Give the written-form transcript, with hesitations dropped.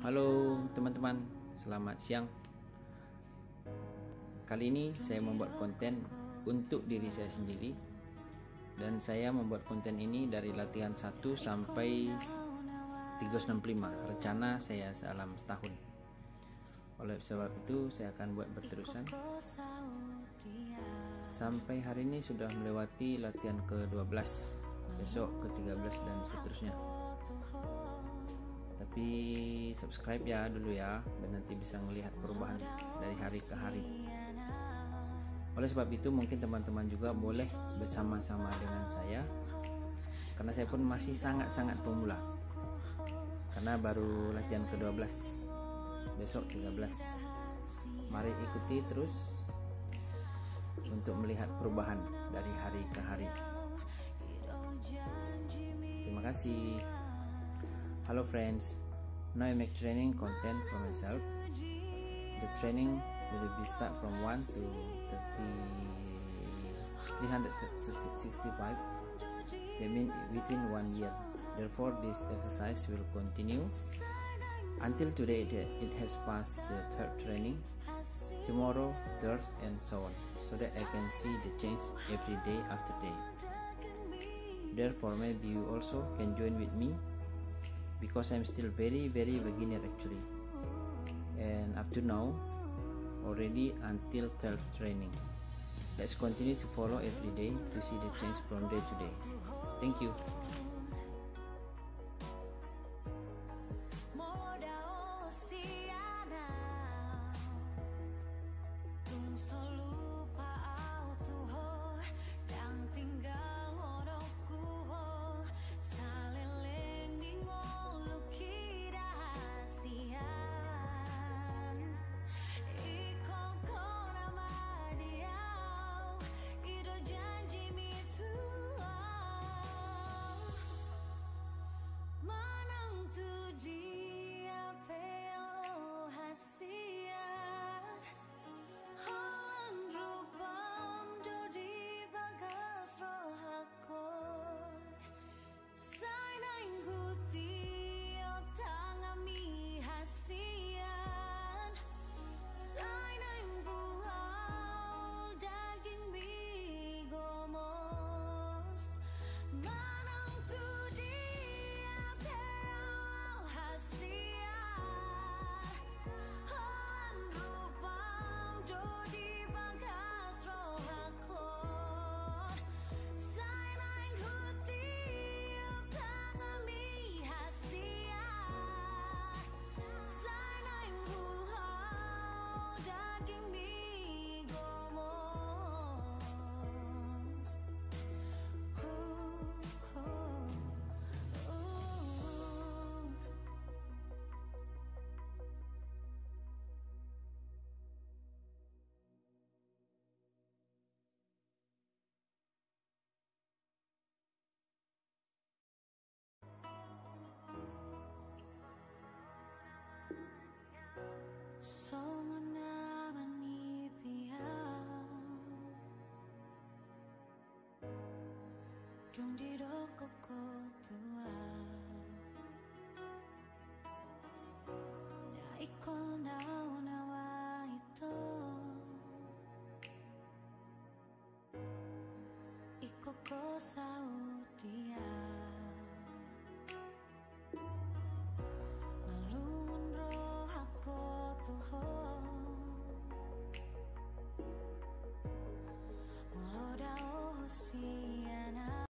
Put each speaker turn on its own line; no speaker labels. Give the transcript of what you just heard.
Halo teman-teman, selamat siang. Kali ini saya membuat konten untuk diri saya sendiri, dan saya membuat konten ini dari latihan 1 sampai 365. Rencana saya dalam setahun. Oleh sebab itu saya akan buat berterusan. Sampai hari ini sudah melewati latihan ke-12, besok ke-13 dan seterusnya. Tapi subscribe ya dulu ya, dan nanti bisa melihat perubahan dari hari ke hari. Oleh sebab itu mungkin teman-teman juga boleh bersama-sama dengan saya, karena saya pun masih sangat-sangat pemula, karena baru latihan ke-12, besok 13. Mari ikuti terus untuk melihat perubahan dari hari ke hari. Terima kasih. Hello friends, now I make training content for myself. The training will be start from 1 to 365. That means within 1 year. Therefore, this exercise will continue until today. It has passed the 3rd training, tomorrow 3rd, and so on, so that I can see the change every day after day. Therefore, maybe you also can join with me, because I'm still very beginner actually, and up to now already until 3rd training. Let's continue to follow every day to see the change from day to day. Thank you.
Iko